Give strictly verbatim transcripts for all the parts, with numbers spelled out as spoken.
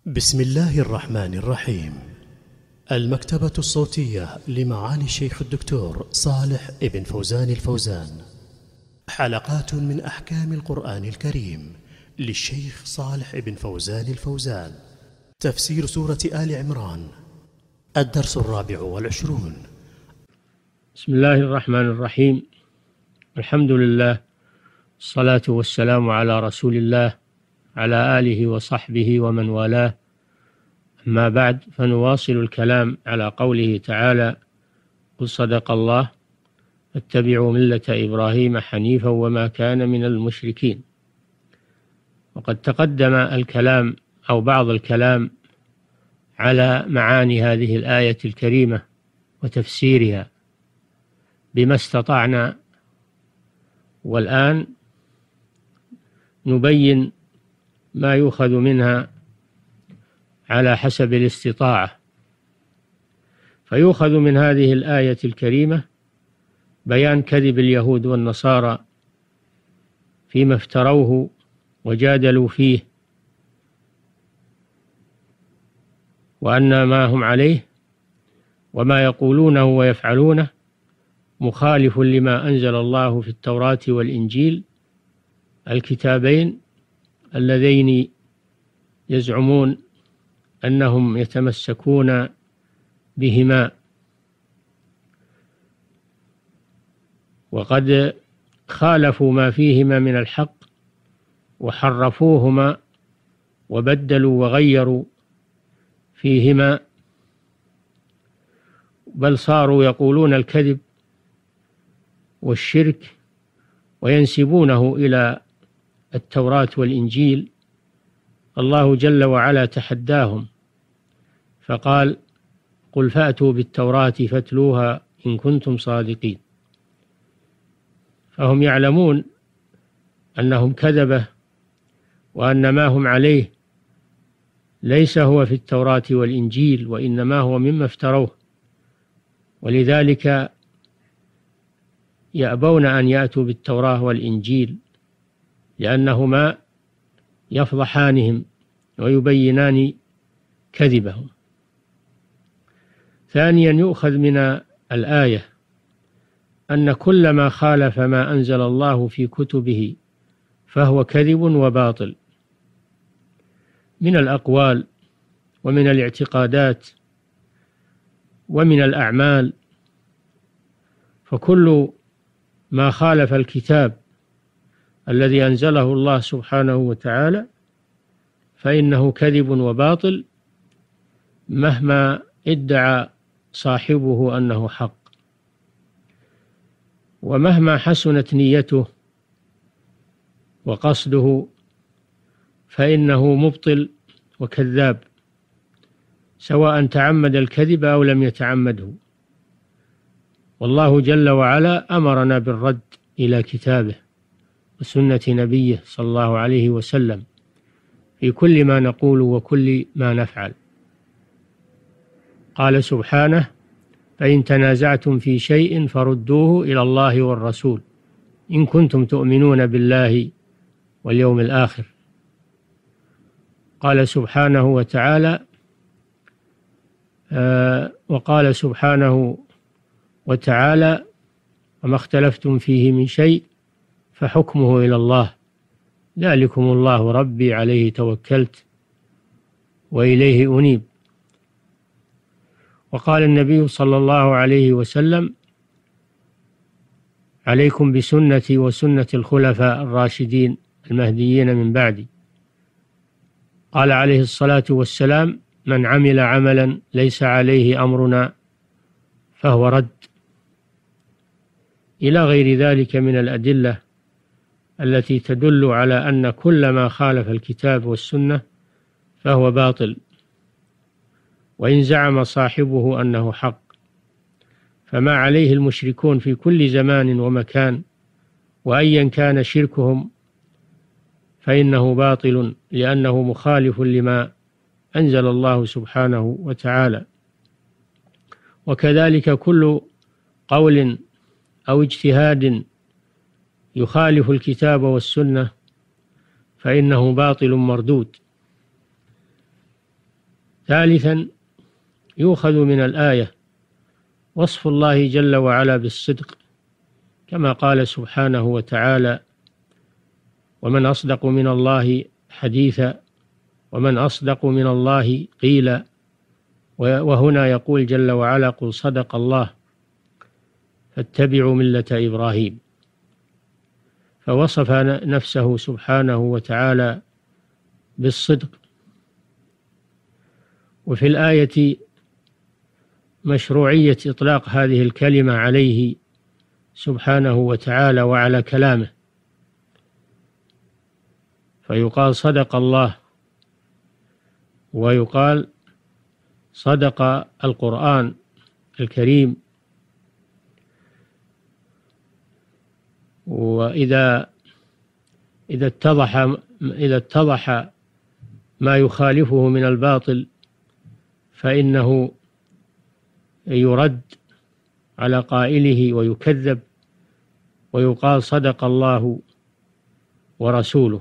بسم الله الرحمن الرحيم. المكتبة الصوتية لمعالي الشيخ الدكتور صالح ابن فوزان الفوزان. حلقات من أحكام القرآن الكريم للشيخ صالح ابن فوزان الفوزان. تفسير سورة آل عمران، الدرس الرابع والعشرون. بسم الله الرحمن الرحيم. الحمد لله، الصلاة والسلام على رسول الله على آله وصحبه ومن والاه. أما بعد، فنواصل الكلام على قوله تعالى: قل صدق الله اتبعوا ملة إبراهيم حنيفا وما كان من المشركين. وقد تقدم الكلام أو بعض الكلام على معاني هذه الآية الكريمة وتفسيرها بما استطعنا، والآن نبين ما يؤخذ منها على حسب الاستطاعة. فيؤخذ من هذه الآية الكريمة بيان كذب اليهود والنصارى فيما افتروه وجادلوا فيه، وأن ما هم عليه وما يقولونه ويفعلونه مخالف لما أنزل الله في التوراة والإنجيل، الكتابين اللذين يزعمون أنهم يتمسكون بهما. وقد خالفوا ما فيهما من الحق وحرفوهما وبدلوا وغيروا فيهما، بل صاروا يقولون الكذب والشرك وينسبونه إلى التوراة والإنجيل. الله جل وعلا تحداهم فقال: قل فأتوا بالتوراة فاتلوها إن كنتم صادقين. فهم يعلمون أنهم كذبة، وأن ما هم عليه ليس هو في التوراة والإنجيل، وإنما هو مما افتروه، ولذلك يأبون أن يأتوا بالتوراة والإنجيل، لأنهما يفضحانهم ويبينان كذبهم. ثانيا، يؤخذ من الآية أن كل ما خالف ما أنزل الله في كتبه فهو كذب وباطل، من الأقوال ومن الاعتقادات ومن الأعمال. فكل ما خالف الكتاب الذي أنزله الله سبحانه وتعالى فإنه كذب وباطل، مهما ادعى صاحبه أنه حق، ومهما حسنت نيته وقصده فإنه مبطل وكذاب، سواء تعمد الكذب أو لم يتعمده. والله جل وعلا أمرنا بالرد إلى كتابه وسنة نبيه صلى الله عليه وسلم في كل ما نقول وكل ما نفعل. قال سبحانه: فإن تنازعتم في شيء فردوه إلى الله والرسول إن كنتم تؤمنون بالله واليوم الآخر. قال سبحانه وتعالى آه وقال سبحانه وتعالى: وما اختلفتم فيه من شيء فحكمه إلى الله ذلكم الله ربي عليه توكلت وإليه أنيب. وقال النبي صلى الله عليه وسلم: عليكم بسنتي وسنة الخلفاء الراشدين المهديين من بعدي. قال عليه الصلاة والسلام: من عمل عملا ليس عليه أمرنا فهو رد، إلى غير ذلك من الأدلة التي تدل على أن كل ما خالف الكتاب والسنة فهو باطل، وإن زعم صاحبه أنه حق. فما عليه المشركون في كل زمان ومكان، وأيا كان شركهم، فإنه باطل، لأنه مخالف لما أنزل الله سبحانه وتعالى. وكذلك كل قول أو اجتهاد يخالف الكتاب والسنة فإنه باطل مردود. ثالثا، يؤخذ من الآية وصف الله جل وعلا بالصدق، كما قال سبحانه وتعالى: ومن أصدق من الله حديثا، ومن أصدق من الله قيلا. وهنا يقول جل وعلا: قل صدق الله فاتبعوا ملة إبراهيم. فوصف نفسه سبحانه وتعالى بالصدق. وفي الآية مشروعية إطلاق هذه الكلمة عليه سبحانه وتعالى وعلى كلامه، فيقال صدق الله، ويقال صدق القرآن الكريم. وإذا إذا اتضح إذا اتضح ما يخالفه من الباطل فإنه يرد على قائله ويكذب، ويقال صدق الله ورسوله.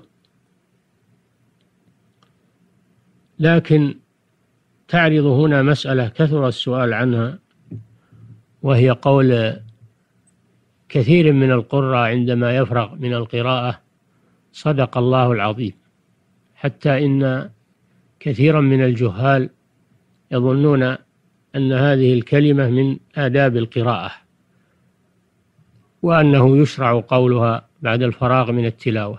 لكن تعرض هنا مسألة كثر السؤال عنها، وهي قول كثير من القراء عندما يفرغ من القراءة: صدق الله العظيم، حتى إن كثيرا من الجهال يظنون أن هذه الكلمة من آداب القراءة، وأنه يشرع قولها بعد الفراغ من التلاوة.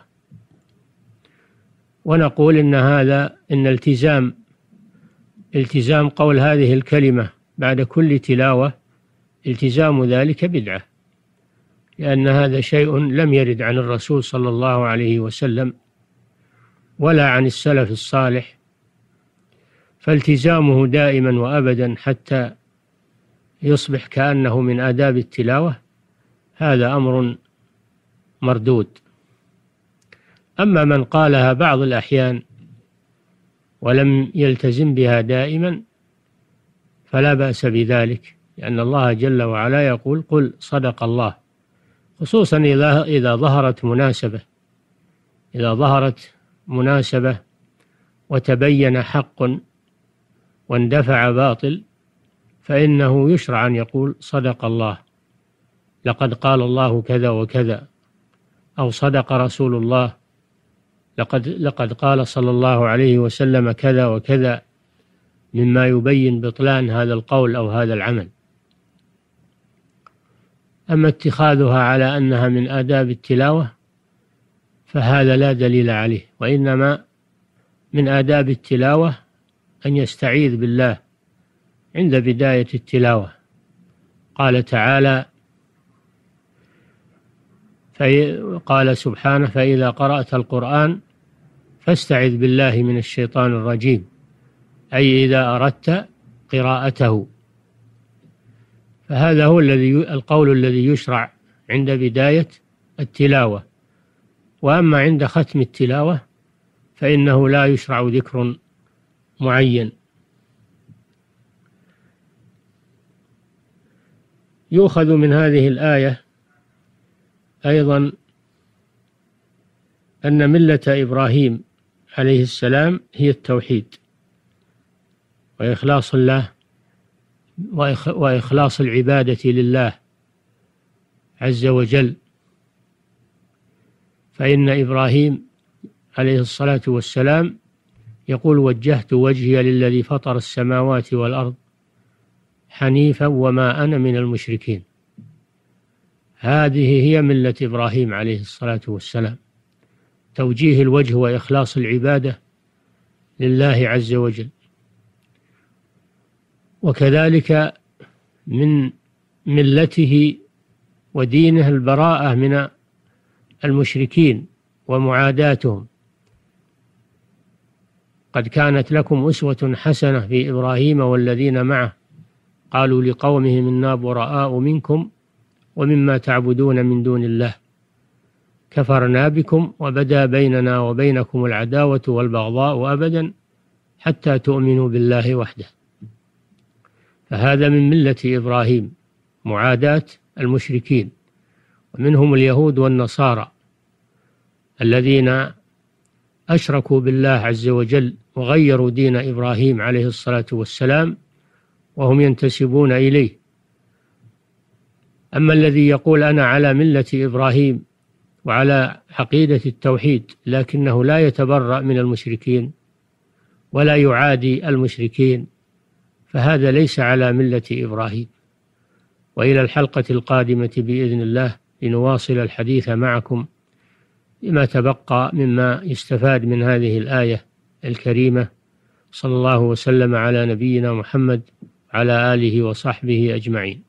ونقول إن هذا إن التزام التزام قول هذه الكلمة بعد كل تلاوة، التزام ذلك بدعة، لأن هذا شيء لم يرد عن الرسول صلى الله عليه وسلم ولا عن السلف الصالح، فالتزامه دائما وأبدا حتى يصبح كأنه من آداب التلاوة، هذا أمر مردود. أما من قالها بعض الأحيان ولم يلتزم بها دائما فلا بأس بذلك، لأن الله جل وعلا يقول: قل صدق الله، خصوصا إذا إذا ظهرت مناسبة إذا ظهرت مناسبة وتبين حق واندفع باطل، فإنه يشرع أن يقول صدق الله، لقد قال الله كذا وكذا، أو صدق رسول الله، لقد لقد قال صلى الله عليه وسلم كذا وكذا، مما يبين بطلان هذا القول أو هذا العمل. أما اتخاذها على أنها من آداب التلاوة فهذا لا دليل عليه، وإنما من آداب التلاوة أن يستعيذ بالله عند بداية التلاوة. قال تعالى قال سبحانه: فإذا قرأت القرآن فاستعذ بالله من الشيطان الرجيم، أي إذا أردت قراءته. فهذا هو الذي القول الذي يشرع عند بداية التلاوة. وأما عند ختم التلاوة فإنه لا يشرع ذكر معين. يؤخذ من هذه الآية أيضا أن ملة إبراهيم عليه السلام هي التوحيد وإخلاص الله وإخلاص العبادة لله عز وجل. فإن إبراهيم عليه الصلاة والسلام يقول: وجهت وجهي للذي فطر السماوات والأرض حنيفا وما أنا من المشركين. هذه هي ملة إبراهيم عليه الصلاة والسلام، توجيه الوجه وإخلاص العبادة لله عز وجل. وكذلك من ملته ودينه البراءة من المشركين ومعاداتهم. قد كانت لكم أسوة حسنة في إبراهيم والذين معه قالوا لقومهم إنا براء منكم ومما تعبدون من دون الله كفرنا بكم وبدا بيننا وبينكم العداوة والبغضاء أبدا حتى تؤمنوا بالله وحده. فهذا من ملة إبراهيم، معاداة المشركين، ومنهم اليهود والنصارى الذين أشركوا بالله عز وجل وغيروا دين إبراهيم عليه الصلاة والسلام وهم ينتسبون إليه. أما الذي يقول أنا على ملة إبراهيم وعلى عقيدة التوحيد لكنه لا يتبرأ من المشركين ولا يعادي المشركين، فهذا ليس على ملة إبراهيم. وإلى الحلقة القادمة بإذن الله لنواصل الحديث معكم بما تبقى مما يستفاد من هذه الآية الكريمة. صلى الله وسلم على نبينا محمد وعلى آله وصحبه أجمعين.